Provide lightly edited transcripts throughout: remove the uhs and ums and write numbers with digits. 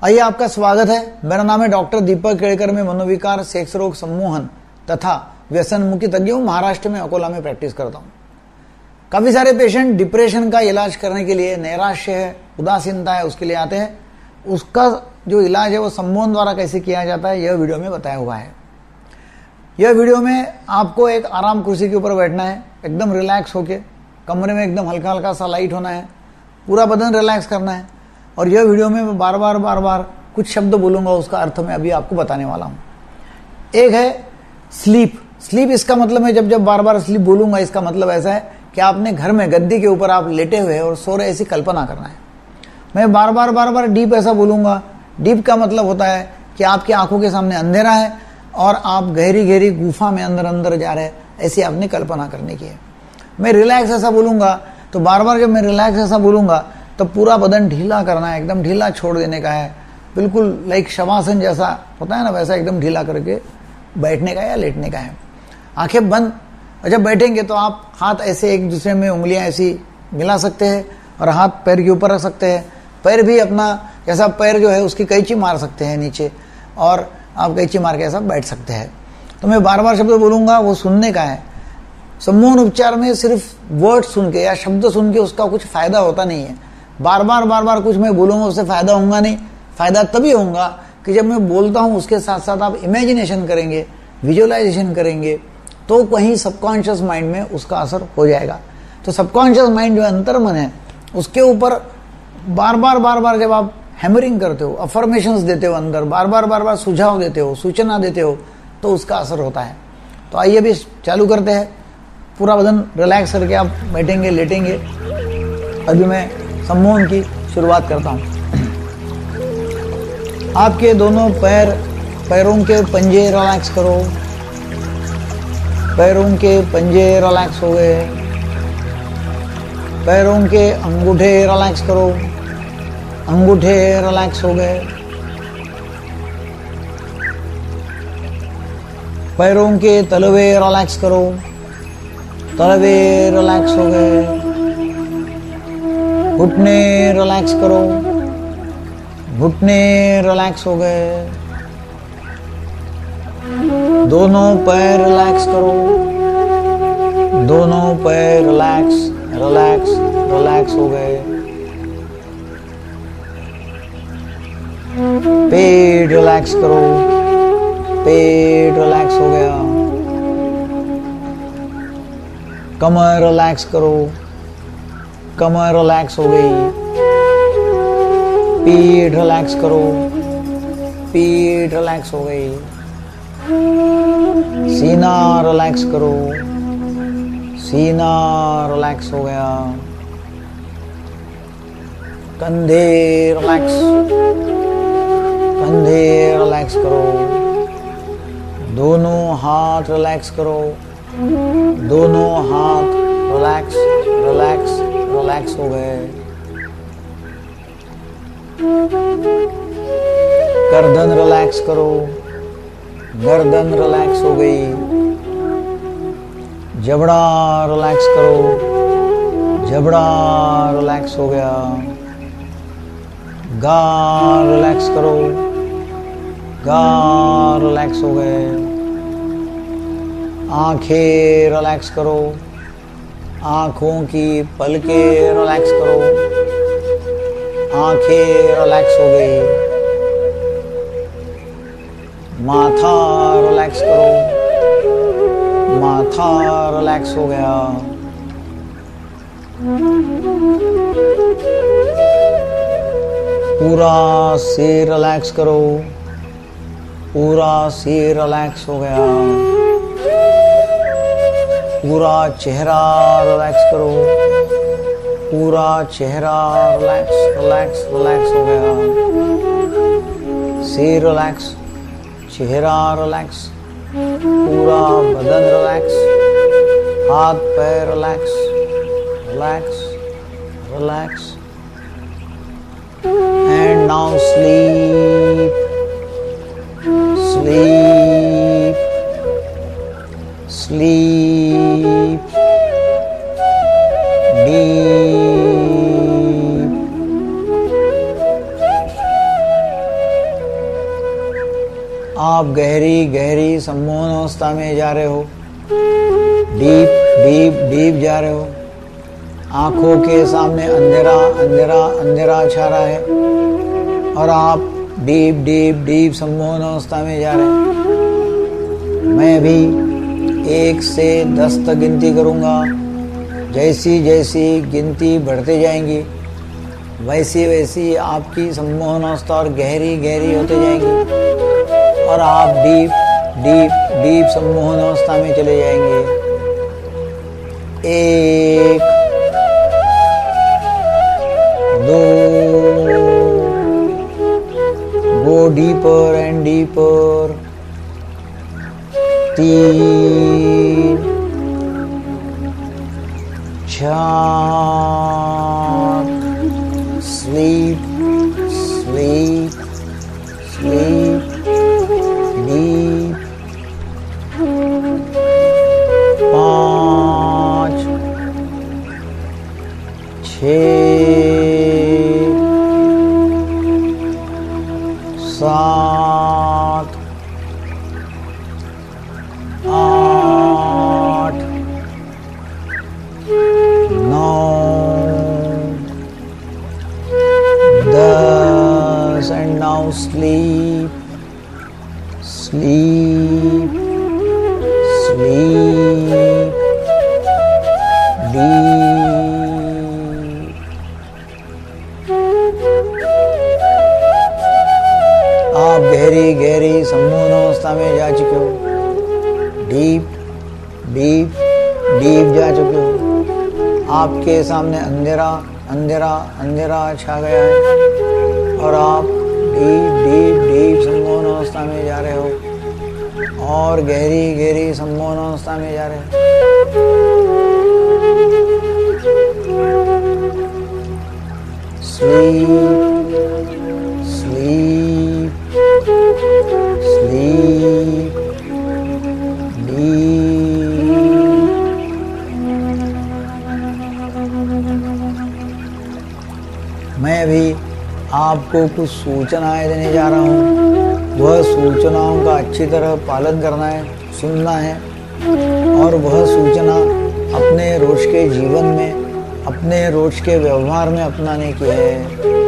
आइए, आपका स्वागत है। मेरा नाम है डॉक्टर दीपक केड़कर। मैं मनोविकार, सेक्स रोग, सम्मोहन तथा व्यसन मुक्ति तज्ञ हूँ। महाराष्ट्र में अकोला में प्रैक्टिस करता हूँ। काफी सारे पेशेंट डिप्रेशन का इलाज करने के लिए, नैराश्य है, उदासीनता है, उसके लिए आते हैं। उसका जो इलाज है वो सम्मोहन द्वारा कैसे किया जाता है, यह वीडियो में बताया हुआ है। यह वीडियो में आपको एक आराम कुर्सी के ऊपर बैठना है, एकदम रिलैक्स होके, कमरे में एकदम हल्का हल्का सा लाइट होना है, पूरा बदन रिलैक्स करना है। और यह वीडियो में मैं बार बार कुछ शब्द बोलूंगा, उसका अर्थ मैं अभी आपको बताने वाला हूं। एक है स्लीप। स्लीप इसका मतलब है, जब बार स्लीप बोलूंगा, इसका मतलब ऐसा है कि आपने घर में गद्दी के ऊपर आप लेटे हुए और सो रहे, ऐसी कल्पना करना है। मैं बार डीप ऐसा बोलूंगा। डीप का मतलब होता है कि आपकी आंखों के सामने अंधेरा है और आप गहरी गुफा में अंदर जा रहे हैं, ऐसी आपने कल्पना करने की है। मैं रिलैक्स ऐसा बोलूंगा, तो बार जब मैं रिलैक्स ऐसा बोलूंगा तो पूरा बदन ढीला करना है, एकदम ढीला छोड़ देने का है, बिल्कुल लाइक शवासन जैसा होता है ना, वैसा एकदम ढीला करके बैठने का या लेटने का है। आंखें बंद। और जब बैठेंगे तो आप हाथ ऐसे एक दूसरे में उंगलियां ऐसी मिला सकते हैं और हाथ पैर के ऊपर रख सकते हैं। पैर भी अपना जैसा पैर जो है उसकी कैंची मार सकते हैं नीचे, और आप कैंची मार के ऐसा बैठ सकते हैं। तो मैं बार शब्द बोलूंगा, वो सुनने का है। सम्मोहन उपचार में सिर्फ वर्ड सुन के या शब्द सुन के उसका कुछ फायदा होता नहीं है। बार कुछ मैं बोलूंगा, उससे फायदा होगा नहीं। फायदा तभी होगा कि जब मैं बोलता हूं उसके साथ साथ आप इमेजिनेशन करेंगे, विजुअलाइजेशन करेंगे, तो कहीं सबकॉन्शियस माइंड में उसका असर हो जाएगा। तो सबकॉन्शियस माइंड जो अंतर्मन है, उसके ऊपर बार जब आप हैमरिंग करते हो, अफर्मेशंस देते हो, अंदर बार सुझाव देते हो, सूचना देते हो, तो उसका असर होता है। तो आइए भी चालू करते हैं। पूरा बदन रिलैक्स करके आप बैठेंगे, लेटेंगे। अभी मैं सम्मोहन की शुरुआत करता हूं। आपके दोनों पैरों के पंजे रिलैक्स करो। पैरों के पंजे रिलैक्स हो गए। पैरों के अंगूठे रिलैक्स करो। अंगूठे रिलैक्स हो गए। पैरों के तलवे रिलैक्स करो। तलवे रिलैक्स हो गए। घुटने रिलैक्स करो। घुटने रिलैक्स हो गए। दोनों पैर रिलैक्स करो। दोनों पैर रिलैक्स हो गए। पेट रिलैक्स करो। पेट रिलैक्स हो गया। कमर रिलैक्स करो। कमर रिलैक्स हो गई। पीठ रिलैक्स करो। पीठ रिलैक्स हो गई। सीना रिलैक्स करो। सीना रिलैक्स हो गया। कंधे रिलैक्स। कंधे रिलैक्स करो। दोनों हाथ रिलैक्स करो। दोनों हाथ रिलैक्स हो गए। गर्दन रिलैक्स करो। गर्दन रिलैक्स हो गई। जबड़ा रिलैक्स करो। जबड़ा रिलैक्स हो गया। गाल रिलैक्स करो। गाल रिलैक्स हो गए। आंखें रिलैक्स करो। आंखों की पलकें रिलैक्स करो। आंखें रिलैक्स हो गई। माथा रिलैक्स करो। माथा रिलैक्स हो गया। पूरा सिर रिलैक्स करो। पूरा सिर रिलैक्स हो गया। पूरा चेहरा रिलैक्स करो। पूरा चेहरा रिलैक्स हो गया। सिर रिलैक्स, चेहरा रिलैक्स, पूरा बदन रिलैक्स, हाथ पैर relax and now sleep deep आप गहरी गहरी सम्मोहन अवस्था में जा रहे हो, डीप डीप डीप जा रहे हो। आंखों के सामने अंधेरा अंधेरा अंधेरा छा रहा है और आप डीप डीप डीप सम्मोहन अवस्था में जा रहे हैं। मैं अभी 1 से 10 तक गिनती करूंगा। जैसी जैसी गिनती बढ़ते जाएंगी वैसी वैसी आपकी सम्मोहन अवस्था और गहरी गहरी होते जाएंगी और आप डीप डीप डीप सम्मोहन अवस्था में चले जाएंगे। 1 2 go deeper and deeper। 3 4 sleep sleep sleep deep। 5 6 7 8 9 10 and now sleep sleep sleep deep। आप गहरी गहरी सम्मोहन अवस्था में जा चुके हो, डीप डीप डीप जा चुके हो। आपके सामने अंधेरा अंधेरा अंधेरा छा गया है और आप डीप डीप डीप सम्मोहन अवस्था में जा रहे हो और गहरी गहरी सम्मोहन अवस्था में जा रहे हो। Sleep sleep sleep deep. मैं भी आपको कुछ सूचनाएं देने जा रहा हूँ। वह सूचनाओं का अच्छी तरह पालन करना है, सुनना है और वह सूचना अपने रोज के जीवन में, अपने रोज के व्यवहार में अपनाने की है।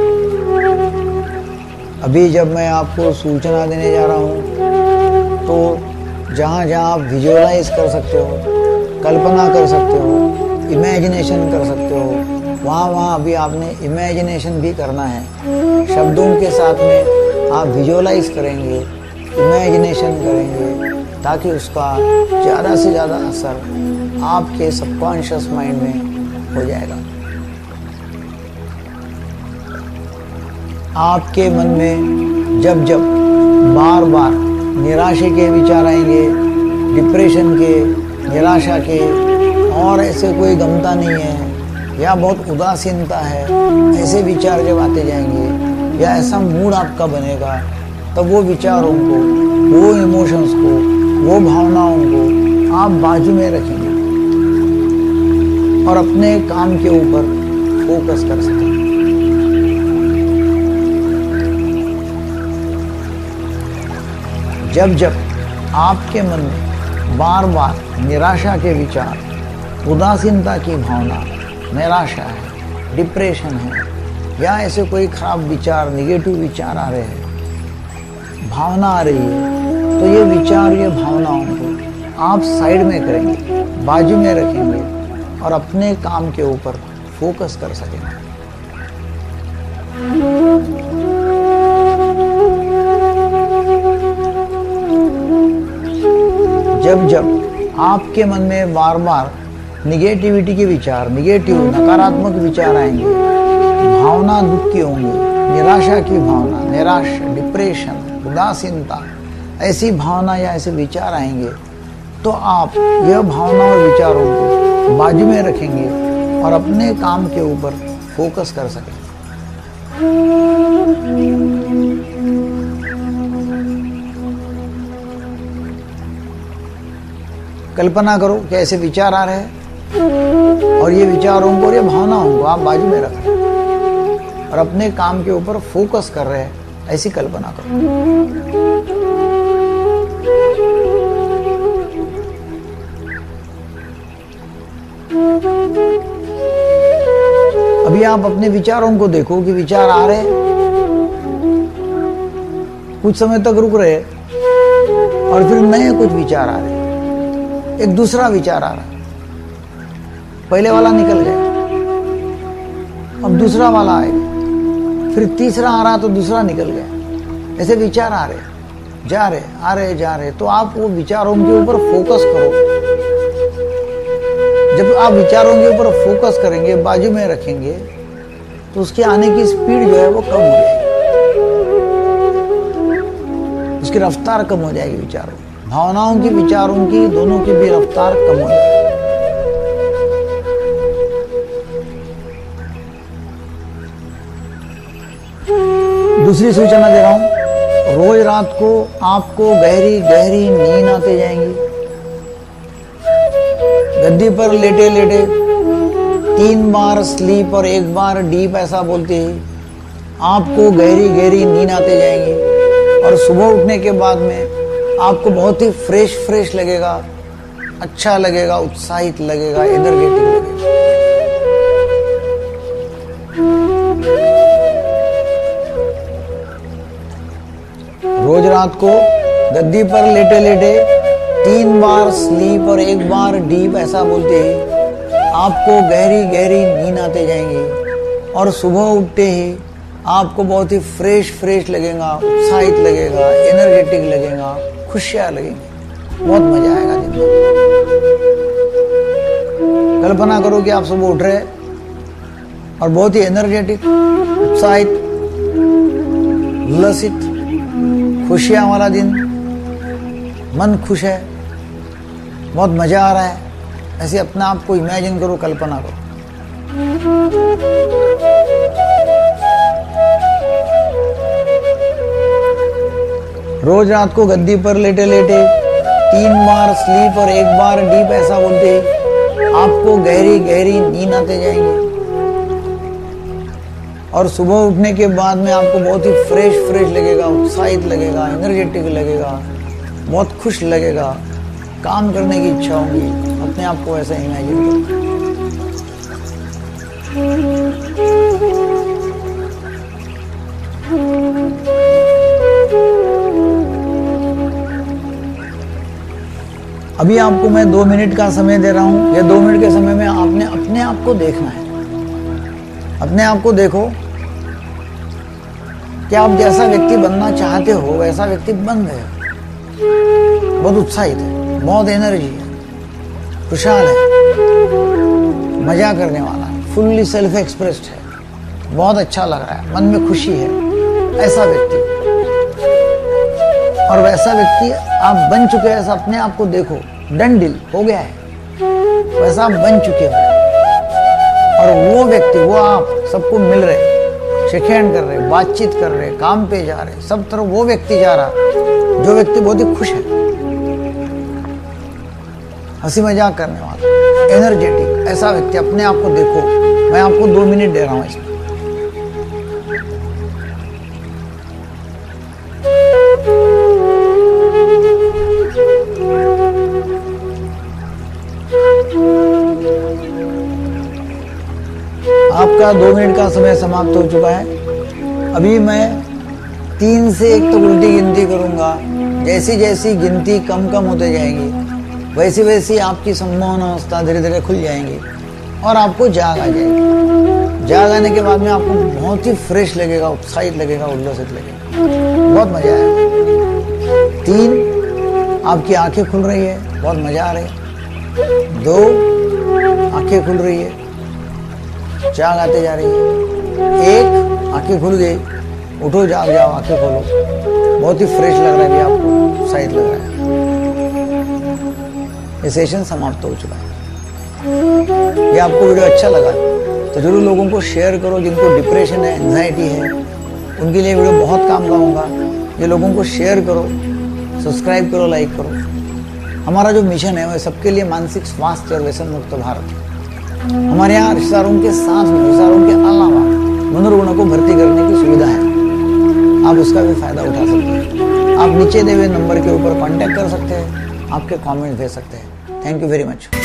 अभी जब मैं आपको सूचना देने जा रहा हूँ तो जहाँ जहाँ आप विजुअलाइज कर सकते हो, कल्पना कर सकते हो, इमेजिनेशन कर सकते हो, वहाँ अभी आपने इमेजिनेशन भी करना है। शब्दों के साथ में आप विजुअलाइज करेंगे, इमेजिनेशन करेंगे ताकि उसका ज़्यादा से ज़्यादा असर आपके सबकॉन्शियस माइंड में हो जाएगा। आपके मन में जब जब बार बार निराशा के विचार आएंगे, डिप्रेशन के, निराशा के और ऐसे कोई गमता नहीं है या बहुत उदासीनता है, ऐसे विचार जब आते जाएंगे या ऐसा मूड आपका बनेगा तब वो विचारों को, वो इमोशंस को, वो भावनाओं को आप बाजू में रखेंगे और अपने काम के ऊपर फोकस कर सकेंगे। जब जब आपके मन में बार बार निराशा के विचार, उदासीनता की भावना, निराशा है, डिप्रेशन है या ऐसे कोई खराब विचार, निगेटिव विचार आ रहे हैं, भावना आ रही है, तो ये विचार, ये भावनाओं को आप साइड में करेंगे, बाजू में रखेंगे और अपने काम के ऊपर फोकस कर सकेंगे। जब जब आपके मन में बार बार निगेटिविटी के विचार, नेगेटिव नकारात्मक विचार आएंगे, भावना दुख की होंगी, निराशा की भावना, निराशा, डिप्रेशन, उदासीनता, ऐसी भावना या ऐसे विचार आएंगे तो आप यह भावना और विचारों को बाजू में रखेंगे और अपने काम के ऊपर फोकस कर सकेंगे। कल्पना करो कि ऐसे विचार आ रहे हैं और ये विचारों को और ये भावनाओं को आप बाजू में रख रहे हैं और अपने काम के ऊपर फोकस कर रहे हैं, ऐसी कल्पना करो। आप अपने विचारों को देखो कि विचार आ रहे, कुछ समय तक रुक रहे और फिर नए कुछ विचार आ रहे, एक दूसरा विचार आ रहा, पहले वाला निकल गया, अब दूसरा वाला आएगा, फिर तीसरा आ रहा तो दूसरा निकल गया। ऐसे विचार आ रहे, जा रहे, आ रहे, जा रहे। तो आप वो विचारों के ऊपर फोकस करो। जब आप विचारों के ऊपर फोकस करेंगे, बाजू में रखेंगे, तो उसके आने की स्पीड जो है वो कम हो जाएगी, उसकी रफ्तार कम हो जाएगी। विचारों, भावनाओं की, विचारों की, दोनों की भी रफ्तार कम हो जाएगी। दूसरी सूचना दे रहा हूं, रोज रात को आपको गहरी गहरी नींद आते जाएंगी। गद्दी पर लेटे लेटे 3 बार स्लीप और 1 बार डीप ऐसा बोलते ही आपको गहरी गहरी नींद आते जाएंगी और सुबह उठने के बाद में आपको बहुत ही फ्रेश लगेगा, अच्छा लगेगा, उत्साहित लगेगा, एनर्जेटिक लगेगा। रोज रात को गद्दी पर लेटे लेटे 3 बार स्लीप और 1 बार डीप ऐसा बोलते ही आपको गहरी गहरी नींद आते जाएंगी और सुबह उठते ही आपको बहुत ही फ्रेश लगेगा, उत्साहित लगेगा, एनर्जेटिक लगेगा, खुशियां लगेंगी, बहुत मजा आएगा दिन में। कल्पना करो कि आप सुबह उठ रहे और बहुत ही एनर्जेटिक, उत्साहित, उल्लसित, खुशियां वाला दिन, मन खुश है, बहुत मजा आ रहा है। ऐसे अपने आप को इमेजिन करो, कल्पना करो। रोज रात को गद्दी पर लेटे लेटे 3 बार स्लीप और 1 बार डीप ऐसा बोलते आपको गहरी गहरी नींद आते जाएंगे और सुबह उठने के बाद में आपको बहुत ही फ्रेश लगेगा, उत्साहित लगेगा, एनर्जेटिक लगेगा, बहुत खुश लगेगा, काम करने की इच्छा होगी। अपने आप को ऐसा इमेजिन करो। अभी आपको मैं 2 मिनट का समय दे रहा हूं। ये 2 मिनट के समय में आपने अपने आप को देखना है। अपने आप को देखो कि आप जैसा व्यक्ति बनना चाहते हो वैसा व्यक्ति बन गए। बहुत उत्साहित है, बहुत एनर्जी है, खुशहाल है, मजा करने वाला है, फुल्ली सेल्फ एक्सप्रेस्ड है, बहुत अच्छा लग रहा है, मन में खुशी है, ऐसा व्यक्ति। और वैसा व्यक्ति आप बन चुके हैं, ऐसा अपने आप को देखो। डन डील हो गया है, वैसा आप बन चुके हो। और वो व्यक्ति, वो आप सबको मिल रहे, शेक हैंड कर रहे, बातचीत कर रहे, काम पे जा रहे, सब तरफ वो व्यक्ति जा रहा जो व्यक्ति बहुत ही खुश है, हंसी मजाक करने वाला, एनर्जेटिक, ऐसा व्यक्ति अपने आप को देखो। मैं आपको 2 मिनट दे रहा हूं इसमें। आपका 2 मिनट का समय समाप्त हो चुका है। अभी मैं 3 से 1 तक उल्टी गिनती करूंगा। जैसी जैसी गिनती कम होते जाएंगी, वैसी वैसी आपकी सम्मोहन अवस्था धीरे धीरे खुल जाएंगी और आपको जाग आ जाएगी। जाग आने के बाद में आपको बहुत ही फ्रेश लगेगा, उत्साहित लगेगा, उल्लसित लगेगा, बहुत मजा आएगा। 3, आपकी आंखें खुल रही है, बहुत मजा आ रही है। 2, आंखें खुल रही है, जाग आते जा रही है। 1, आंखें खुल गई, उठो, जाग जाओ, आंखें खोलो, बहुत ही फ्रेश लग रहा है, भी आपको उत्साहित लग रहा है। ये सेशन समाप्त हो चुका है। ये आपको वीडियो अच्छा लगा तो जरूर लोगों को शेयर करो। जिनको डिप्रेशन है, एंजाइटी है, उनके लिए वीडियो बहुत काम का होगा। ये लोगों को शेयर करो, सब्सक्राइब करो, लाइक करो। हमारा जो मिशन है वो सबके लिए मानसिक स्वास्थ्य और व्यसन मुक्त भारत। हमारे यहाँ रिश्तेदारों के साथ में, रिश्तेदारों के अलावा मनोरुग्णों को भर्ती करने की सुविधा है। आप उसका भी फायदा उठा सकते हैं। आप नीचे दिए हुए नंबर के ऊपर कांटेक्ट कर सकते हैं, आपके कमेंट भेज सकते हैं। Thank you very much.